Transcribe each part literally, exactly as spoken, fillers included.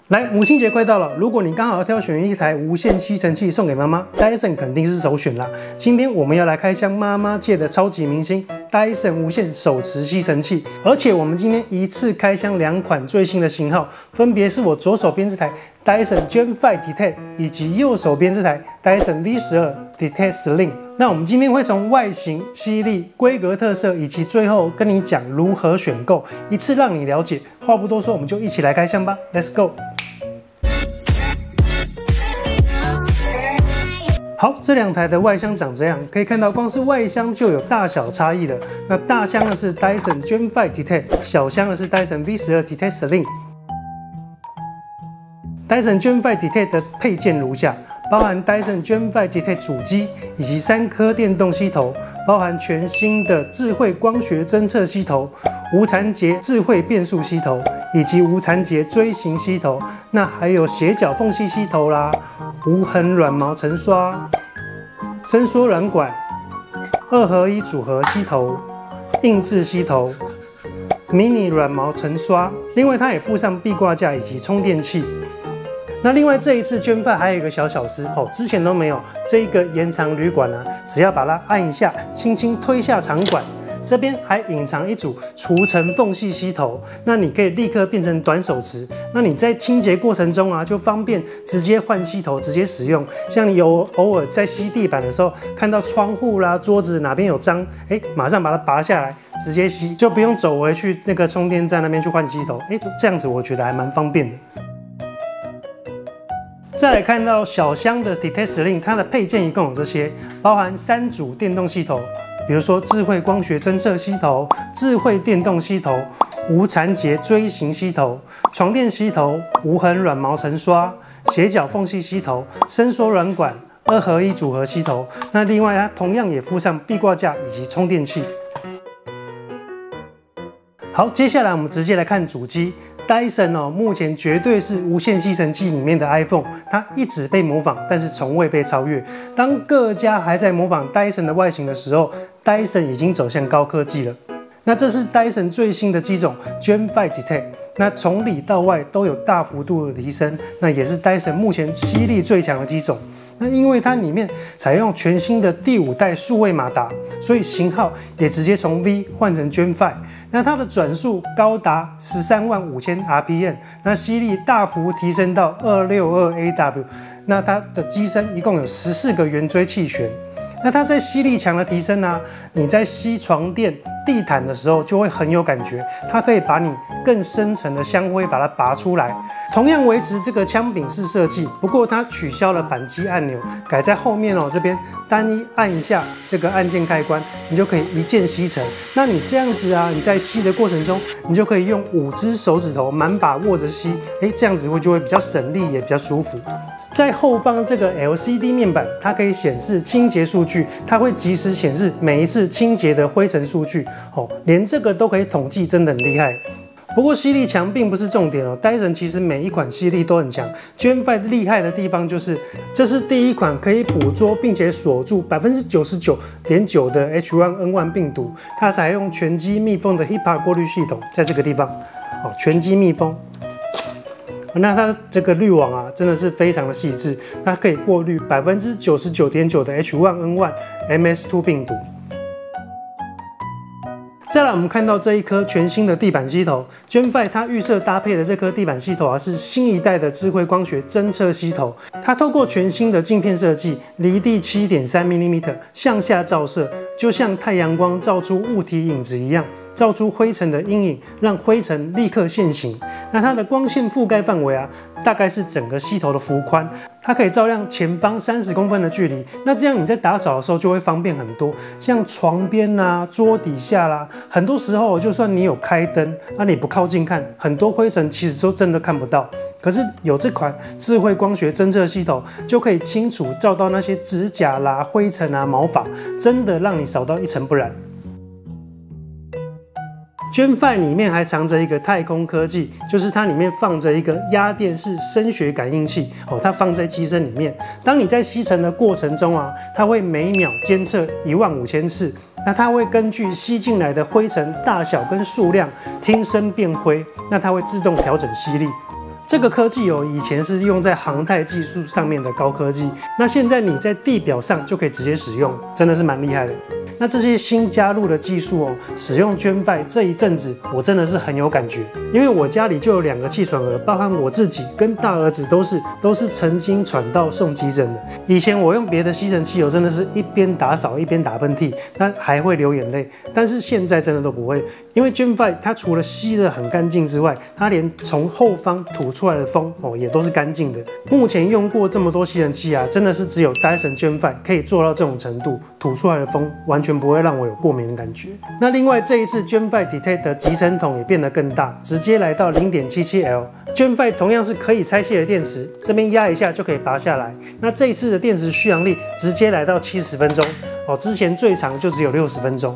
来，母亲节快到了，如果你刚好要挑选一台无线吸尘器送给妈妈 ，Dyson 肯定是首选啦。今天我们要来开箱妈妈界的超级明星 Dyson 无线手持吸尘器，而且我们今天一次开箱两款最新的型号，分别是我左手边这台 Dyson Gen 五 Detect 以及右手边这台 Dyson V 十二 Detect Slim。那我们今天会从外形、吸力、规格特色，以及最后跟你讲如何选购，一次让你了解。话不多说，我们就一起来开箱吧 ，Let's go！ 好，这两台的外箱长这样，可以看到光是外箱就有大小差异了。那大箱呢是 Dyson Gen 五 Detect， 小箱呢是 Dyson V 十二 Detect Slim。Dyson Gen 五 Detect 的配件如下，包含 Dyson Gen 五 Detect 主机以及三颗电动吸头，包含全新的智慧光学侦测吸头、无残节智慧变速吸头以及无残节锥形吸头，那还有斜角缝隙吸头啦、无痕软毛层刷、伸缩软管、二合一组合吸头、硬质吸头、迷你软毛层刷。另外，它也附上壁挂架以及充电器。那另外这一次Gen 五还有一个小巧思哦，之前都没有。这一个延长铝管啊，只要把它按一下，轻轻推下长管，这边还隐藏一组除尘缝隙吸头，那你可以立刻变成短手持。那你在清洁过程中啊，就方便直接换吸头，直接使用。像你有偶尔在吸地板的时候，看到窗户啦、桌子哪边有脏，哎，马上把它拔下来，直接吸，就不用走回去那个充电站那边去换吸头。哎，这样子我觉得还蛮方便的。再来看到小箱的 Detect Slim， 它的配件一共有这些，包含三组电动吸头，比如说智慧光学侦测吸头、智慧电动吸头、无残节锥形吸头、床垫吸头、无痕软毛层刷、斜角缝隙吸头、伸缩软管、二合一组合吸头。那另外它同样也附上壁挂架以及充电器。好，接下来我们直接来看主机。Dyson 哦，目前绝对是无线吸尘器里面的 iPhone， 它一直被模仿，但是从未被超越。当各家还在模仿 Dyson 的外形的时候 ，Dyson 已经走向高科技了。那这是 Dyson 最新的机种 Gen 五 Detect， 那从里到外都有大幅度的提升，那也是 Dyson 目前吸力最强的机种。那因为它里面采用全新的第五代数位马达，所以型号也直接从 V 换成 Gen 五。那它的转速高达十三万五千 R P M， 那吸力大幅提升到二六二 A W。那它的机身一共有十四个圆锥气旋。那它在吸力强的提升啊，你在吸床垫、地毯的时候就会很有感觉，它可以把你更深层的香灰把它拔出来。同样维持这个枪柄式设计，不过它取消了扳机按钮，改在后面哦这边单一按一下这个按键开关，你就可以一键吸尘。那你这样子啊，你在吸的过程中，你就可以用五只手指头满把握着吸，哎，这样子会就会比较省力，也比较舒服。在后方这个 L C D 面板，它可以显示清洁数据，它会及时显示每一次清洁的灰尘数据，哦，连这个都可以统计，真的很厉害。不过吸力强并不是重点哦 ，Dyson 其实每一款吸力都很强。Gen 五厉害的地方就是，这是第一款可以捕捉并且锁住百分之九十九点九的 H 一 N 一 病毒，它采用全机密封的 HEPA 过滤系统，在这个地方，哦，全机密封。那它这个滤网啊，真的是非常的细致，它可以过滤百分之九十九点九的 H 一 N 一 M S 二 病毒。再来，我们看到这一颗全新的地板吸头 ，Gen 五它预设搭配的这颗地板吸头啊，是新一代的智慧光学侦测吸头。它透过全新的镜片设计，离地 七点三 毫米向下照射，就像太阳光照出物体影子一样，照出灰尘的阴影，让灰尘立刻现形。那它的光线覆盖范围啊，大概是整个吸头的幅宽。它可以照亮前方三十公分的距离，那这样你在打扫的时候就会方便很多，像床边啊、桌底下啦，很多时候就算你有开灯，那你不靠近看，很多灰尘其实都真的看不到。可是有这款智慧光学侦测系统，就可以清楚照到那些指甲啦、灰尘啊、毛发，真的让你扫到一尘不染。Gen 五里面还藏着一个太空科技，就是它里面放着一个压电式声学感应器哦，它放在机身里面。当你在吸尘的过程中啊，它会每秒监测一万五千次，那它会根据吸进来的灰尘大小跟数量听声辨灰，那它会自动调整吸力。 这个科技哦，以前是用在航太技术上面的高科技，那现在你在地表上就可以直接使用，真的是蛮厉害的。那这些新加入的技术哦，使用 Gen 五这一阵子，我真的是很有感觉，因为我家里就有两个气喘儿，包含我自己跟大儿子都是都是曾经喘到送急诊的。以前我用别的吸尘器哦，真的是一边打扫一边打喷嚏，那还会流眼泪，但是现在真的都不会，因为 Gen 五它除了吸得很干净之外，它连从后方吐出来的风哦也都是干净的。目前用过这么多吸尘器啊，真的是只有 Dyson Gen 五可以做到这种程度，吐出来的风完全不会让我有过敏的感觉。那另外这一次 Gen 五 Detect 的集成筒也变得更大，直接来到 零点七七 L。Gen 五同样是可以拆卸的电池，这边压一下就可以拔下来。那这一次的电池续航力直接来到七十分钟哦，之前最长就只有六十分钟。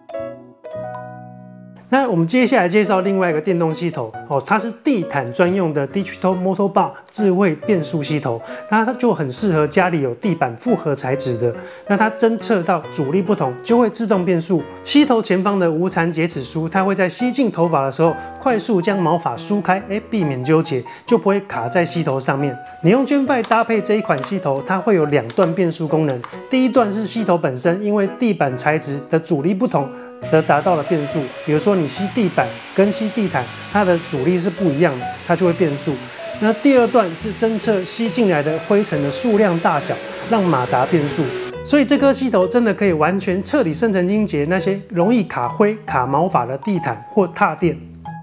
那我们接下来介绍另外一个电动吸头哦，它是地毯专用的 Digital Motor Bar 智慧变速吸头，那它就很适合家里有地板复合材质的。那它侦测到阻力不同，就会自动变速。吸头前方的无残截齿梳，它会在吸进头发的时候，快速将毛发梳开，哎，避免纠结，就不会卡在吸头上面。你用 Gen 五搭配这一款吸头，它会有两段变速功能。第一段是吸头本身，因为地板材质的阻力不同，而达到了变速。比如说你吸地板跟吸地毯，它的阻力是不一样的，它就会变速。那第二段是侦测吸进来的灰尘的数量大小，让马达变速。所以这颗吸头真的可以完全彻底深层清洁那些容易卡灰、卡毛发的地毯或踏垫。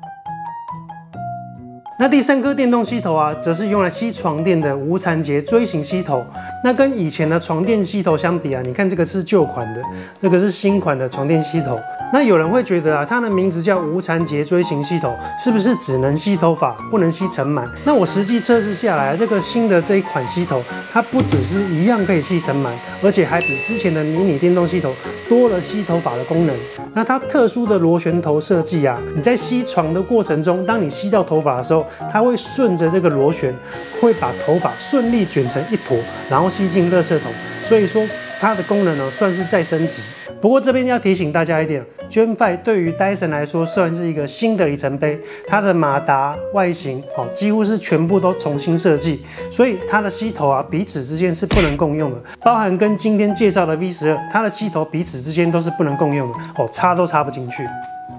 那第三颗电动吸头啊，则是用来吸床垫的无残节锥形吸头。那跟以前的床垫吸头相比啊，你看这个是旧款的，这个是新款的床垫吸头。那有人会觉得啊，它的名字叫无残节锥形吸头，是不是只能吸头发，不能吸尘螨？那我实际测试下来，这个新的这一款吸头，它不只是一样可以吸尘螨，而且还比之前的迷你电动吸头多了吸头发的功能。那它特殊的螺旋头设计啊，你在吸床的过程中，当你吸到头发的时候，它会顺着这个螺旋，会把头发顺利卷成一坨，然后吸进垃圾桶。所以说它的功能呢，算是再升级。不过这边要提醒大家一点 ，Gen 五对于 Dyson 来说算是一个新的里程碑。它的马达外形哦，几乎是全部都重新设计，所以它的吸头啊，彼此之间是不能共用的。包含跟今天介绍的 V 十二，它的吸头彼此之间都是不能共用的哦，插都插不进去。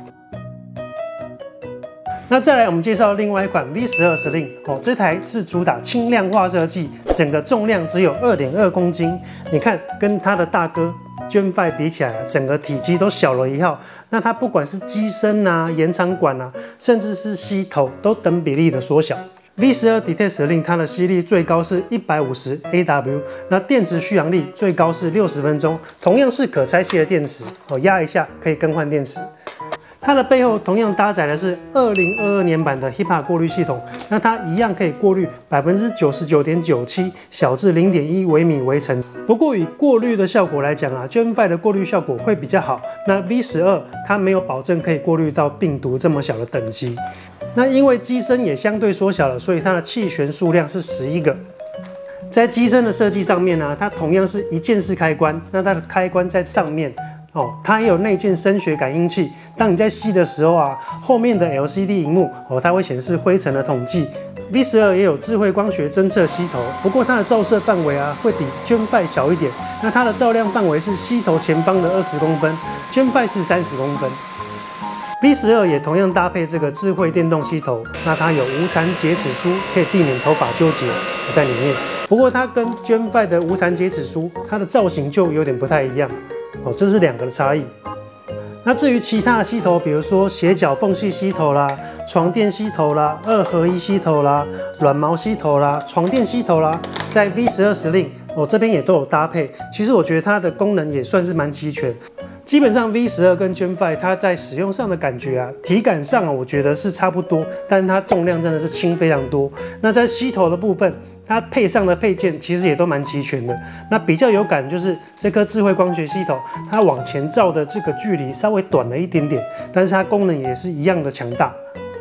那再来，我们介绍另外一款 V 十二 Slim 哦，这台是主打轻量化设计，整个重量只有 二点二公斤。你看，跟它的大哥 Gen 五比起来啊，整个体积都小了一号。那它不管是机身啊、延长管啊，甚至是吸头，都等比例的缩小。V 十二 Detect Slim 它的吸力最高是一百五十 A W， 那电池续航力最高是六十分钟，同样是可拆卸的电池哦，压一下可以更换电池。它的背后同样搭载的是二零二二年版的 H E P A 过滤系统，那它一样可以过滤 百分之九十九点九七 小至 零点一 微米微尘。不过以过滤的效果来讲啊 ，Gen 五的过滤效果会比较好。那 V 十二 它没有保证可以过滤到病毒这么小的等级。那因为机身也相对缩小了，所以它的气旋数量是十一个。在机身的设计上面呢、啊，它同样是一键式开关，那它的开关在上面。哦，它也有内建声学感应器，当你在吸的时候啊，后面的 L C D 萤幕哦，它会显示灰尘的统计。V 十二 也有智慧光学侦测吸头，不过它的照射范围啊会比 Gen 五小一点，那它的照亮范围是吸头前方的二十公分 ，Gen 五是三十公分。V 十二 也同样搭配这个智慧电动吸头，那它有无残截齿梳，可以避免头发纠结在里面。不过它跟 Gen 五的无残截齿梳，它的造型就有点不太一样。哦，这是两个的差异。那至于其他的吸头，比如说斜角缝隙吸头啦、床垫吸头啦、二合一吸头啦、软毛吸头啦、床垫吸头啦，在 V 十二 Slim 我这边也都有搭配。其实我觉得它的功能也算是蛮齐全。基本上 V 十二 跟 Gen 五它在使用上的感觉啊，体感上啊，我觉得是差不多，但是它重量真的是轻非常多。那在吸头的部分，它配上的配件其实也都蛮齐全的。那比较有感就是这颗智慧光学吸头，它往前照的这个距离稍微短了一点点，但是它功能也是一样的强大。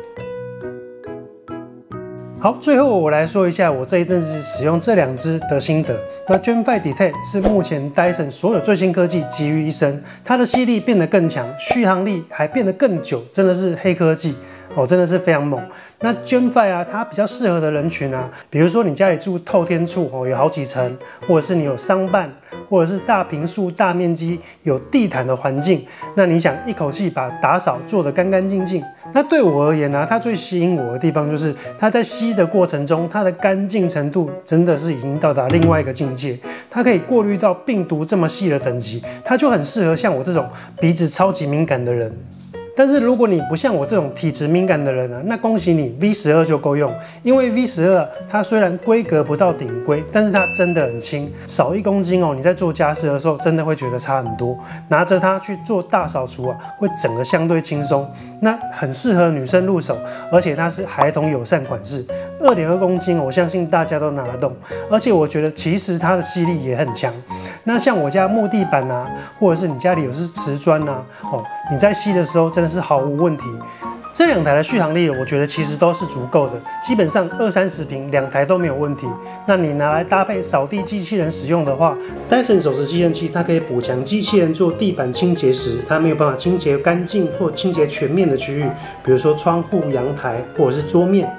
好，最后我来说一下我这一阵子使用这两支的心得。那 Gen 五 Detect 是目前 Dyson 所有最新科技集于一身，它的吸力变得更强，续航力还变得更久，真的是黑科技哦，真的是非常猛。那 Gen 五 啊，它比较适合的人群啊，比如说你家里住透天厝哦，有好几层，或者是你有商办，或者是大坪数、大面积有地毯的环境，那你想一口气把打扫做得干干净净。那对我而言呢、啊，它最吸引我的地方就是它在吸的过程中，它的干净程度真的是已经到达另外一个境界。它可以过滤到病毒这么细的等级，它就很适合像我这种鼻子超级敏感的人。但是如果你不像我这种体质敏感的人啊，那恭喜你 V 十二 就够用，因为 V 十二 它虽然规格不到顶规，但是它真的很轻，少一公斤哦，你在做家事的时候真的会觉得差很多。拿着它去做大扫除啊，会整个相对轻松，那很适合女生入手，而且它是孩童友善款式， 二点二公斤，我相信大家都拿得动，而且我觉得其实它的吸力也很强。那像我家木地板啊，或者是你家里有是瓷砖啊，哦，你在吸的时候真的是毫无问题。这两台的续航力，我觉得其实都是足够的，基本上二三十平两台都没有问题。那你拿来搭配扫地机器人使用的话， Dyson 手持吸尘器它可以补强机器人做地板清洁时，它没有办法清洁干净或清洁全面的区域，比如说窗户、阳台或者是桌面。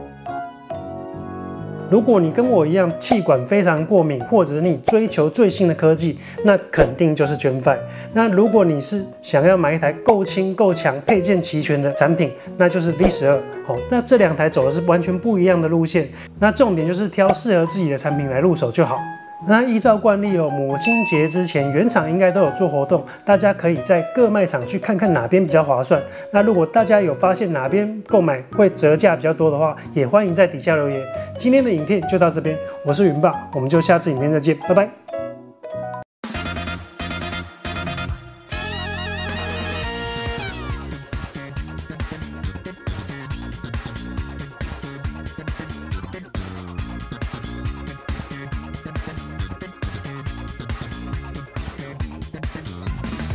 如果你跟我一样气管非常过敏，或者你追求最新的科技，那肯定就是 Gen 五。那如果你是想要买一台够轻够强、配件齐全的产品，那就是 V 十二。好，那这两台走的是完全不一样的路线。那重点就是挑适合自己的产品来入手就好。那依照惯例哦，母亲节之前原厂应该都有做活动，大家可以在各卖场去看看哪边比较划算。那如果大家有发现哪边购买会折价比较多的话，也欢迎在底下留言。今天的影片就到这边，我是云爸，我们就下次影片再见，拜拜。